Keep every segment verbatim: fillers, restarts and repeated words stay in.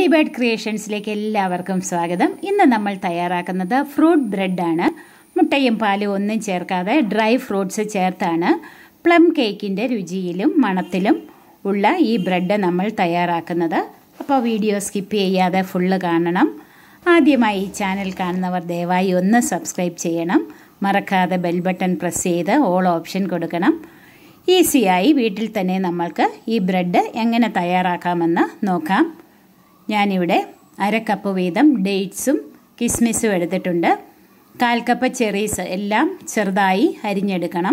Lady bird ക്രിയേഷൻസിലേക്ക് എല്ലാവർക്കും സ്വാഗതം. ഇന്ന് നമ്മൾ തയ്യാറാക്കുന്നത് ഫ്രൂട്ട് ബ്രെഡാണ്. മുട്ടയും പാലും ഒന്നും ചേർക്കാതെ ഡ്രൈ ഫ്രൂട്ട്സ് ചേർത്താണ് പ്ലം കേക്കിൻ്റെ രുചിയിലും മണത്തിലും ഉള്ള ഈ ബ്രെഡ് നമ്മൾ തയ്യാറാക്കുന്നത്. അപ്പോൾ വീഡിയോ സ്കിപ്പ് ചെയ്യാതെ ഫുള്ള് കാണണം. ആദ്യമായി ഈ ചാനൽ കാണുന്നവർ ദയവായി ഒന്ന് സബ്സ്ക്രൈബ് ചെയ്യണം. മറക്കാതെ ബെൽ ബട്ടൺ പ്രസ് ചെയ്ത് ഓൾ ഓപ്ഷൻ കൊടുക്കണം. ഈസിയായി വീട്ടിൽ തന്നെ നമ്മൾക്ക് ഈ ബ്രെഡ് എങ്ങനെ തയ്യാറാക്കാമെന്ന് നോക്കാം. ഞാനിവിടെ അര കപ്പ് വീതം ഡേറ്റ്സും കിസ്മിസും എടുത്തിട്ടുണ്ട്. കാൽ കപ്പ് ചെറീസ് എല്ലാം ചെറുതായി അരിഞ്ഞെടുക്കണം.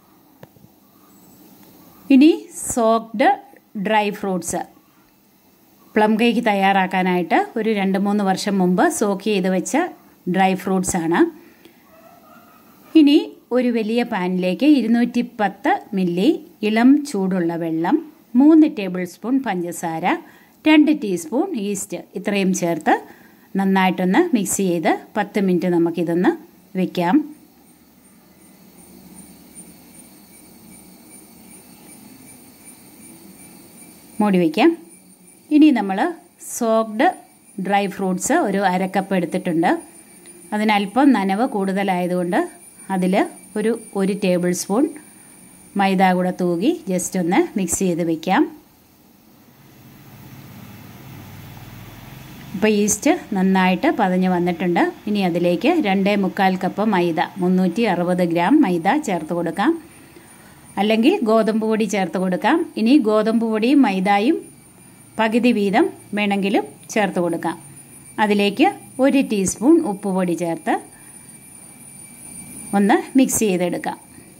ഇനി soaked dry fruits plum cake തയ്യാറാക്കാനായിട്ട് ഒരു രണ്ട് മൂന്ന് വർഷം മുമ്പ് സോക്ക് ചെയ്ത് വെച്ച ഡ്രൈ ഫ്രൂട്ട്സ് ആണ്. ഇനി ഒരു വലിയ പാനിലേക്ക് ഇരുന്നൂറ്റി പത്ത് മില്ലി ഇളം ചൂടുള്ള വെള്ളം, മൂന്ന് ടേബിൾ സ്പൂൺ പഞ്ചസാര, രണ്ട് ടീസ്പൂൺ ഈസ്റ്റ് ഇത്രയും ചേർത്ത് നന്നായിട്ടൊന്ന് മിക്സ് ചെയ്ത് പത്ത് മിനിറ്റ് നമുക്കിതൊന്ന് വയ്ക്കാം. മൂടി വയ്ക്കാം. ഇനി നമ്മൾ സോക്ക്ഡ് ഡ്രൈ ഫ്രൂട്ട്സ് ഒരു അരക്കപ്പ് എടുത്തിട്ടുണ്ട്. അതിനല്പം നനവ് കൂടുതലായതുകൊണ്ട് അതിൽ ഒരു ഒരു ടേബിൾ സ്പൂൺ മൈദ കൂടെ തൂകി ജസ്റ്റ് ഒന്ന് മിക്സ് ചെയ്ത് വയ്ക്കാം. ഇപ്പോൾ ഈസ്റ്റ് നന്നായിട്ട് പതഞ്ഞ് വന്നിട്ടുണ്ട്. ഇനി അതിലേക്ക് രണ്ടേ മുക്കാൽ കപ്പ് മൈദ, മുന്നൂറ്റി അറുപത് ഗ്രാം മൈദ ചേർത്ത് കൊടുക്കാം. അല്ലെങ്കിൽ ഗോതമ്പ് പൊടി ചേർത്ത് കൊടുക്കാം. ഇനി ഗോതമ്പ് പൊടിയും മൈദയും പകുതി വീതം വേണമെങ്കിലും ചേർത്ത് കൊടുക്കാം. അതിലേക്ക് ഒരു ടീസ്പൂൺ ഉപ്പുപൊടി ചേർത്ത് ഒന്ന് മിക്സ് ചെയ്തെടുക്കാം.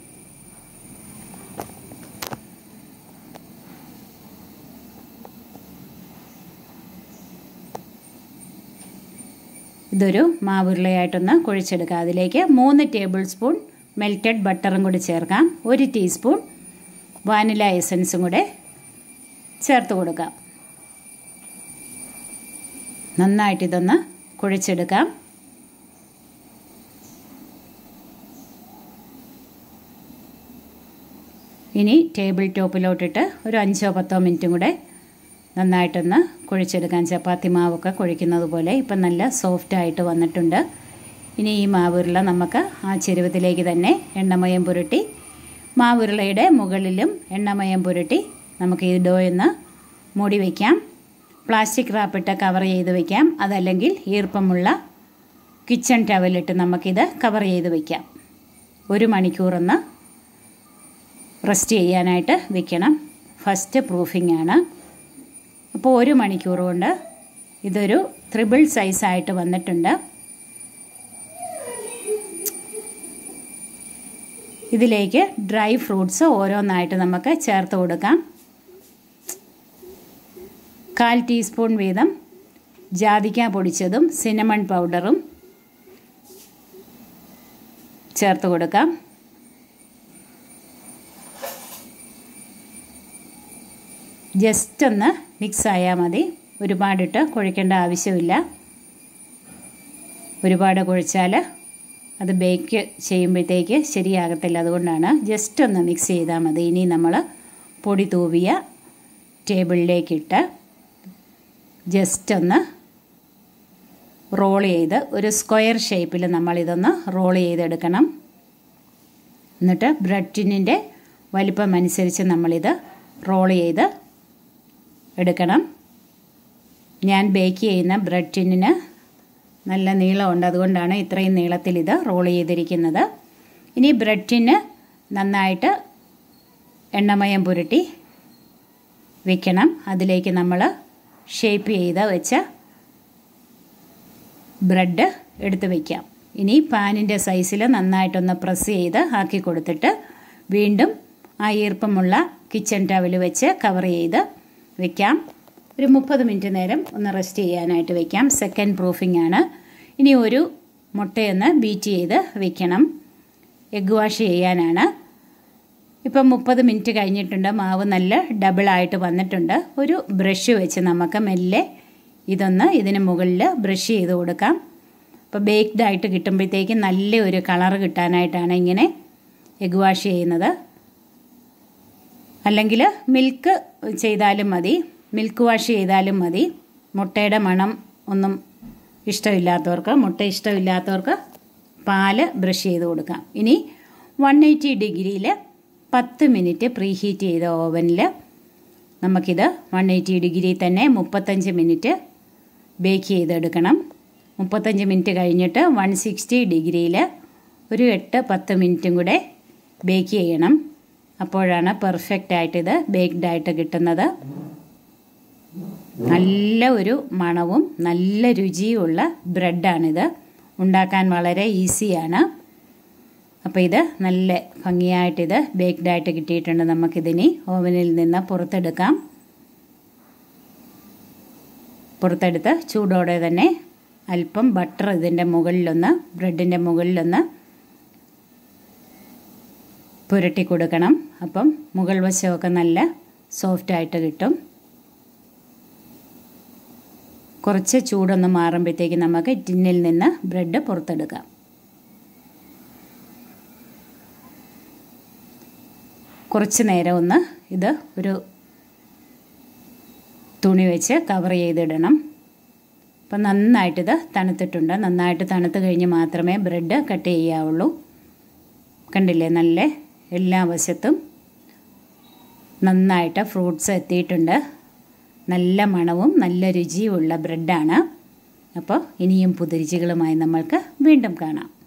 ഇതൊരു മാവുരുളയായിട്ടൊന്ന് കുഴച്ചെടുക്കുക. അതിലേക്ക് മൂന്ന് ടേബിൾ സ്പൂൺ മെൽറ്റഡ് ബട്ടറും കൂടി ചേർക്കാം. ഒരു ടീസ്പൂൺ വാനില എസൻസും കൂടെ ചേർത്ത് കൊടുക്കാം. നന്നായിട്ട് ഇതൊന്ന് കുഴച്ചെടുക്കാം. ഇനി ടേബിൾ ടോപ്പിലോട്ടിട്ട് ഒരു അഞ്ചോ പത്തോ മിനിറ്റും കൂടെ നന്നായിട്ടൊന്ന് കുഴച്ചെടുക്കാം. ചപ്പാത്തി മാവൊക്കെ കുഴയ്ക്കുന്നത് പോലെ ഇപ്പം നല്ല സോഫ്റ്റായിട്ട് വന്നിട്ടുണ്ട്. ഇനി ഈ മാവുരുള നമുക്ക് ആ ചെരുവത്തിലേക്ക് തന്നെ എണ്ണമയം പുരട്ടി മാവുരുളയുടെ മുകളിലും എണ്ണമയം പുരട്ടി നമുക്ക് ഈ ഡോ ഒന്ന് മൂടി വയ്ക്കാം. പ്ലാസ്റ്റിക് റാപ്പിട്ട് കവർ ചെയ്ത് വയ്ക്കാം. അതല്ലെങ്കിൽ ഈർപ്പമുള്ള കിച്ചൺ ടവലിട്ട് നമുക്കിത് കവർ ചെയ്ത് വയ്ക്കാം. ഒരു മണിക്കൂറൊന്ന് റെസ്റ്റ് ചെയ്യാനായിട്ട് വെക്കണം. ഫസ്റ്റ് പ്രൂഫിംഗ് ആണ്. അപ്പോൾ ഒരു മണിക്കൂർ കൊണ്ട് ഇതൊരു ത്രിബിൾ സൈസായിട്ട് വന്നിട്ടുണ്ട്. ഇതിലേക്ക് ഡ്രൈ ഫ്രൂട്ട്സ് ഓരോന്നായിട്ട് നമുക്ക് ചേർത്ത് കൊടുക്കാം. കാൽ ടീസ്പൂൺ വീതം ജാതിക്ക പൊടിച്ചതും സിനമൺ പൗഡറും ചേർത്ത് കൊടുക്കാം. ജസ്റ്റ് ഒന്ന് മിക്സ് ആയാൽ മതി. ഒരുപാടിട്ട് കുഴയ്ക്കേണ്ട ആവശ്യമില്ല. ഒരുപാട് കുഴച്ചാൽ അത് ബേക്ക് ചെയ്യുമ്പോഴത്തേക്ക് ശരിയാകത്തില്ല. അതുകൊണ്ടാണ് ജസ്റ്റ് ഒന്ന് മിക്സ് ചെയ്താൽ മതി. ഇനി നമ്മൾ പൊടി തൂവിയ ടേബിളിലേക്കിട്ട് ജസ്റ്റ് ഒന്ന് റോൾ ചെയ്ത് ഒരു സ്ക്വയർ ഷേപ്പിൽ നമ്മളിതൊന്ന് റോൾ ചെയ്തെടുക്കണം. എന്നിട്ട് ബ്രെഡ് ടിന്നിൻ്റെ വലിപ്പം അനുസരിച്ച് നമ്മളിത് റോൾ ചെയ്ത് എടുക്കണം. ഞാൻ ബേക്ക് ചെയ്യുന്ന ബ്രെഡ് ടിന്നിന് നല്ല നീളമുണ്ട്. അതുകൊണ്ടാണ് ഇത്രയും നീളത്തിൽ ഇത് റോൾ ചെയ്തിരിക്കുന്നത്. ഇനി ബ്രെഡ് ടിന്ന് നന്നായിട്ട് എണ്ണമയം പുരട്ടി വയ്ക്കണം. അതിലേക്ക് നമ്മൾ ഷേപ്പ് ചെയ്ത് വെച്ച ബ്രെഡ് എടുത്ത് വയ്ക്കാം. ഇനി പാനിൻ്റെ സൈസിൽ നന്നായിട്ടൊന്ന് പ്രസ് ചെയ്ത് ആക്കി കൊടുത്തിട്ട് വീണ്ടും ആ ഈർപ്പമുള്ള കിച്ചൺ ടവൽ വെച്ച് കവർ ചെയ്ത് വയ്ക്കാം. ഒരു മുപ്പത് മിനിറ്റ് നേരം ഒന്ന് റെസ്റ്റ് ചെയ്യാനായിട്ട് വയ്ക്കാം. സെക്കൻഡ് പ്രൂഫിംഗ് ആണ്. ഇനി ഒരു മുട്ടയൊന്ന് ബീറ്റ് ചെയ്ത് വയ്ക്കണം. എഗ്ഗ് വാഷ് ചെയ്യാനാണ്. ഇപ്പം മുപ്പത് മിനിറ്റ് കഴിഞ്ഞിട്ടുണ്ട്. മാവ് നല്ല ഡബിളായിട്ട് വന്നിട്ടുണ്ട്. ഒരു ബ്രഷ് വെച്ച് നമുക്ക് മെല്ലെ ഇതൊന്ന് ഇതിന് മുകളിൽ ബ്രഷ് ചെയ്ത് കൊടുക്കാം. അപ്പോൾ ബേക്ക്ഡായിട്ട് കിട്ടുമ്പോഴത്തേക്ക് നല്ല ഒരു കളർ കിട്ടാനായിട്ടാണ് ഇങ്ങനെ എഗ്ഗ് വാഷ് ചെയ്യുന്നത്. അല്ലെങ്കിൽ മിൽക്ക് ചെയ്താലും മതി, മിൽക്ക് വാഷ് ചെയ്താലും മതി. മുട്ടയുടെ മണം ഒന്നും ഇഷ്ടമില്ലാത്തവർക്ക് മുട്ട ഇഷ്ടമില്ലാത്തവർക്ക് പാല് ബ്രഷ് ചെയ്ത് കൊടുക്കാം. ഇനി വൺ എയ്റ്റി ഡിഗ്രിയിൽ പത്ത് മിനിറ്റ് പ്രീ ഹീറ്റ് ചെയ്ത ഓവനിൽ നമുക്കിത് വൺ എയ്റ്റി ഡിഗ്രി തന്നെ മുപ്പത്തഞ്ച് മിനിറ്റ് ബേക്ക് ചെയ്തെടുക്കണം. മുപ്പത്തഞ്ച് മിനിറ്റ് കഴിഞ്ഞിട്ട് വൺ സിക്സ്റ്റി ഡിഗ്രിയിൽ ഒരു എട്ട് പത്ത് മിനിറ്റും കൂടെ ബേക്ക് ചെയ്യണം. അപ്പോഴാണ് പെർഫെക്റ്റ് ആയിട്ട് ഇത് ബേക്ക്ഡ് ആയിട്ട് കിട്ടുന്നത്. നല്ല ഒരു മണവും നല്ല രുചിയുമുള്ള ബ്രെഡാണിത്. ഉണ്ടാക്കാൻ വളരെ ഈസിയാണ്. അപ്പോൾ ഇത് നല്ല ഭംഗിയായിട്ടിത് ബേക്ക്ഡ് ആയിട്ട് കിട്ടിയിട്ടുണ്ട്. നമുക്കിതിനി ഓവനിൽ നിന്ന് പുറത്തെടുക്കാം. പുറത്തെടുത്ത് ചൂടോടെ തന്നെ അല്പം ബട്ടർ ഇതിൻ്റെ മുകളിലൊന്ന് ബ്രെഡിൻ്റെ മുകളിലൊന്ന് പുരട്ടി കൊടുക്കണം. അപ്പം മുകൾ വശമൊക്കെ നല്ല സോഫ്റ്റായിട്ട് കിട്ടും. കുറച്ച് ചൂടൊന്ന് മാറുമ്പോഴത്തേക്ക് നമുക്ക് ടിന്നിൽ നിന്ന് ബ്രെഡ് പുറത്തെടുക്കാം. കുറച്ച് നേരം ഒന്ന് ഇത് ഒരു തുണി വെച്ച് കവർ ചെയ്തിടണം. അപ്പം നന്നായിട്ടിത് തണുത്തിട്ടുണ്ട്. നന്നായിട്ട് തണുത്ത് കഴിഞ്ഞ് മാത്രമേ ബ്രെഡ് കട്ട് ചെയ്യാവുള്ളൂ. കണ്ടില്ലേ, നല്ല എല്ലാ വശത്തും നന്നായിട്ട് ഫ്രൂട്ട്സ് എത്തിയിട്ടുണ്ട്. നല്ല മണവും നല്ല രുചിയുമുള്ള ബ്രെഡാണ്. അപ്പോൾ ഇനിയും പുതുരുചികളുമായി നമ്മൾക്ക് വീണ്ടും കാണാം.